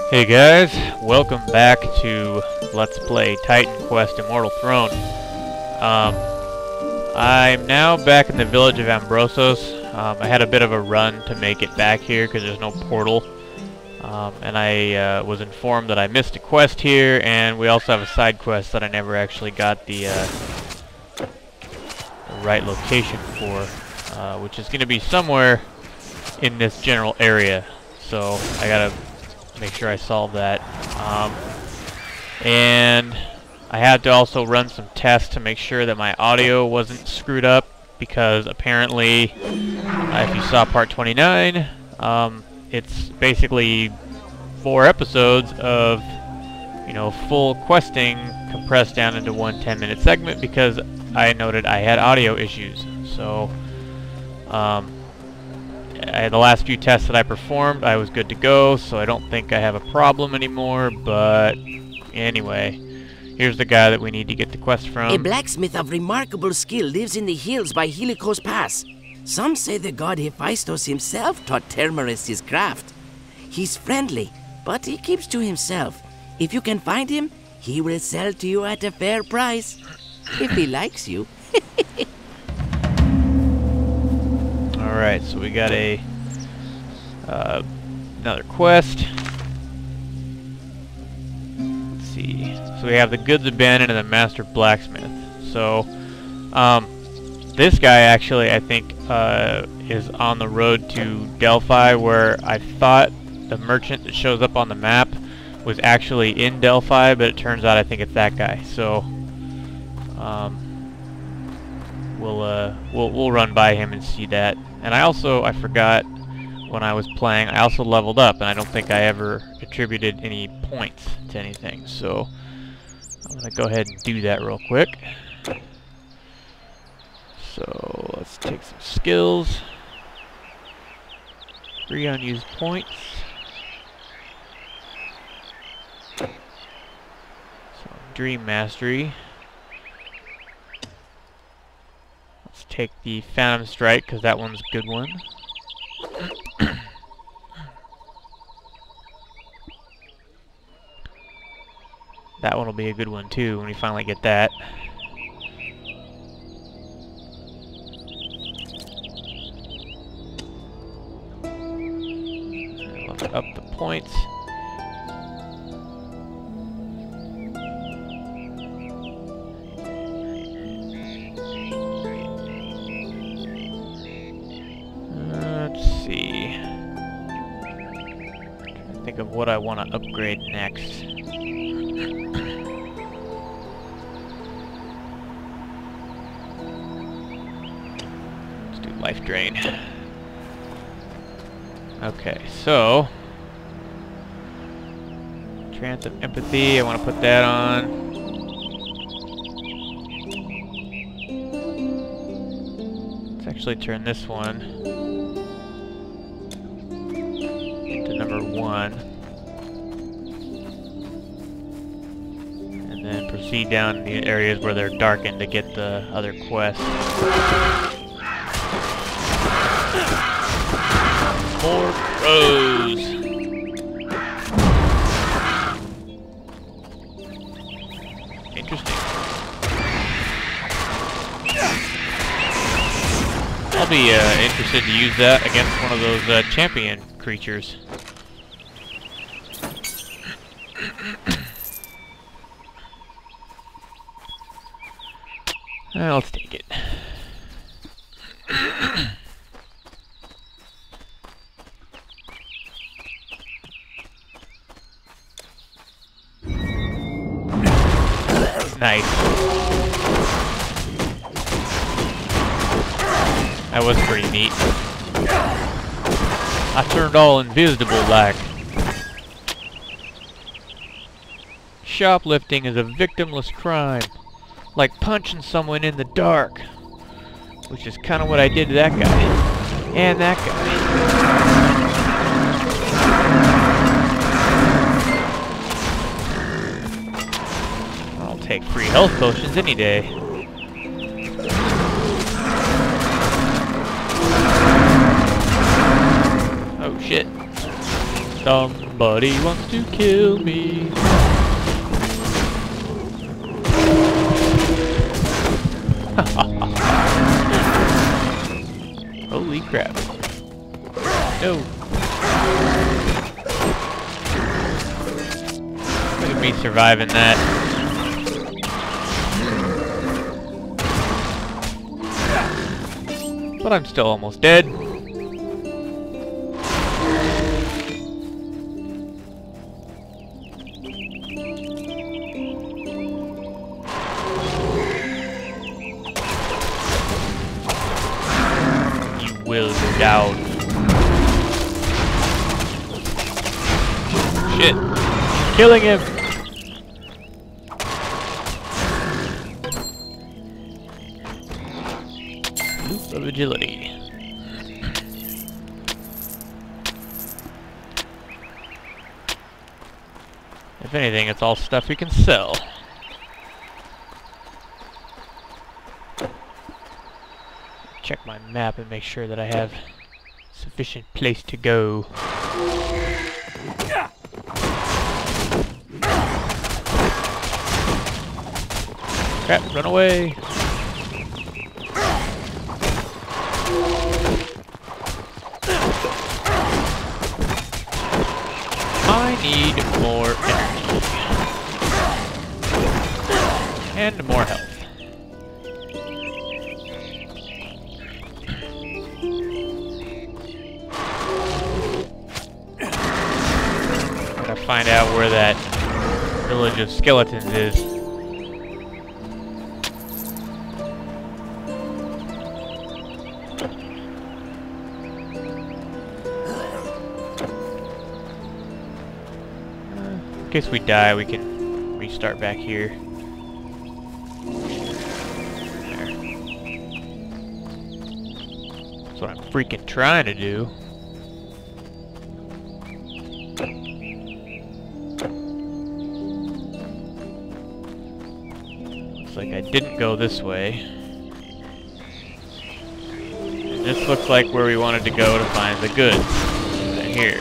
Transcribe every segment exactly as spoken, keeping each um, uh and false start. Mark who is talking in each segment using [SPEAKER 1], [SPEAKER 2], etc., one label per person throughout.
[SPEAKER 1] Hey guys, welcome back to Let's Play Titan Quest Immortal Throne. Um, I'm now back in the village of Ambrossos. Um, I had a bit of a run to make it back here because there's no portal. Um, and I uh, was informed that I missed a quest here, and we also have a side quest that I never actually got the, uh, the right location for, uh, which is going to be somewhere in this general area. So I gotta make sure I solve that. Um, and I had to also run some tests to make sure that my audio wasn't screwed up, because apparently, uh, if you saw part twenty-nine, um, it's basically four episodes of, you know, full questing compressed down into one ten minute segment, because I noted I had audio issues. So, um, I, the last few tests that I performed, I was good to go, so I don't think I have a problem anymore. But anyway, here's the guy that we need to get the quest from.
[SPEAKER 2] A blacksmith of remarkable skill lives in the hills by Helicos Pass. Some say the god Hephaestus himself taught Termerus his craft. He's friendly, but he keeps to himself. If you can find him, he will sell to you at a fair price. If he likes you.
[SPEAKER 1] Alright, so we got a uh, another quest. Let's see. So we have the goods abandoned and the master blacksmith. So um, this guy actually, I think, uh, is on the road to Delphi, where I thought the merchant that shows up on the map was actually in Delphi, but it turns out I think it's that guy. So um, we'll uh, we'll we'll run by him and see that. And I also, I forgot when I was playing, I also leveled up, and I don't think I ever attributed any points to anything. So I'm going to go ahead and do that real quick. So let's take some skills. Three unused points. So Dream Mastery. Take the Phantom Strike, because that one's a good one. That one will be a good one too when we finally get that. Look up the points. Think of what I want to upgrade next. Let's do Life Drain. Okay, so Trance of Empathy, I want to put that on. Let's actually turn this one number one, and then proceed down the areas where they're darkened to get the other quest. More crows. Interesting. I'll be uh, interested to use that against one of those uh, champion creatures. Uh, let's take it. Nice. That was pretty neat. I turned all invisible like. Shoplifting is a victimless crime, like punching someone in the dark, which is kind of what I did to that guy, and that guy. I'll take free health potions any day. Oh shit. Dumb. but he wants to kill me. Holy crap. No. Look at me surviving that. But I'm still almost dead. You will go down. Shit. Killing him. Loop of agility. If anything, it's all stuff we can sell. Check my map and make sure that I have sufficient place to go. Crap, run away! I need more energy. And more health. Gotta find out where that village of skeletons is. In case we die, we can restart back here. There. That's what I'm freaking trying to do. Looks like I didn't go this way. And this looks like where we wanted to go to find the goods. Right here.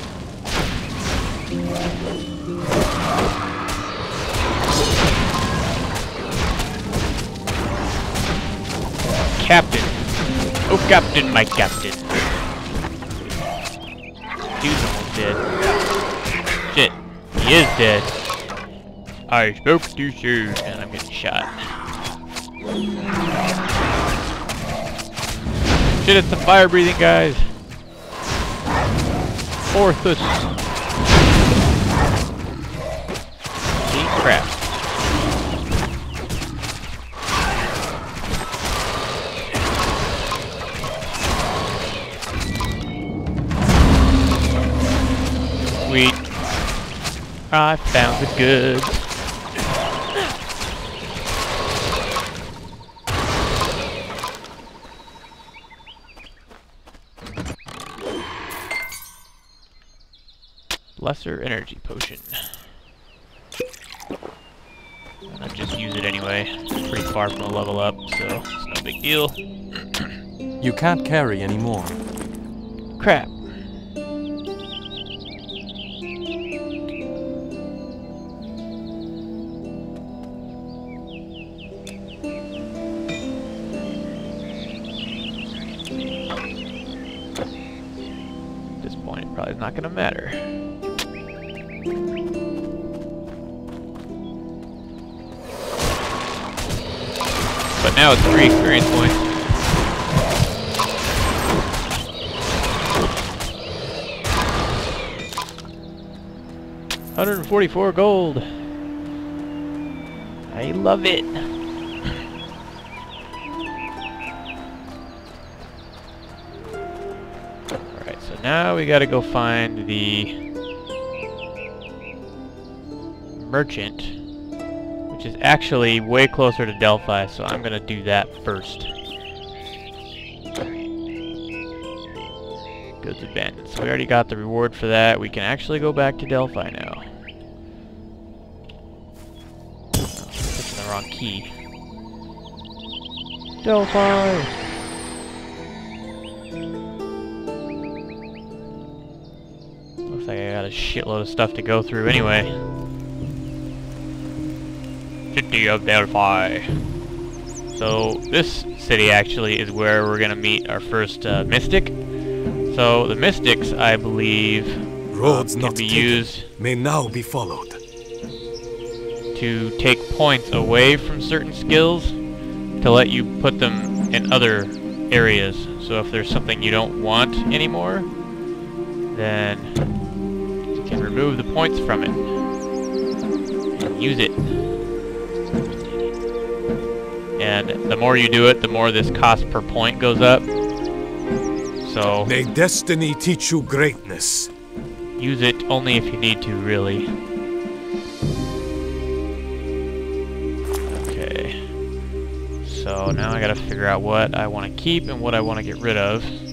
[SPEAKER 1] Captain. Oh, Captain, my Captain. Dude's almost dead. Shit. He is dead. I spoke too soon, and I'm getting shot. Shit, it's the fire-breathing guys. Orthus. See, crap. Sweet. I found the goods. Lesser energy potion. And I just use it anyway. It's pretty far from a level up, so it's no big deal.
[SPEAKER 3] You can't carry anymore.
[SPEAKER 1] Crap. At this point, it probably is not going to matter. But now it's three experience points. one hundred forty-four gold. I love it. Alright, so now we gotta go find the merchant, which is actually way closer to Delphi, so I'm gonna do that first. Goods abandoned. So we already got the reward for that. We can actually go back to Delphi now. Oh, pushing the wrong key. Delphi! Looks Looks like I got a shitload of stuff to go through anyway. City of Delphi. So this city actually is where we're gonna meet our first uh, mystic. So the mystics, I believe,
[SPEAKER 4] Roads
[SPEAKER 1] um,
[SPEAKER 4] not
[SPEAKER 1] can be
[SPEAKER 4] taken
[SPEAKER 1] used
[SPEAKER 4] may now be followed.
[SPEAKER 1] to take points away from certain skills to let you put them in other areas. So if there's something you don't want anymore, then you can remove the points from it and use it. And the more you do it, the more this cost per point goes up. So
[SPEAKER 4] May destiny teach you greatness.
[SPEAKER 1] use it only if you need to, really. Okay. So now I gotta figure out what I want to keep and what I want to get rid of.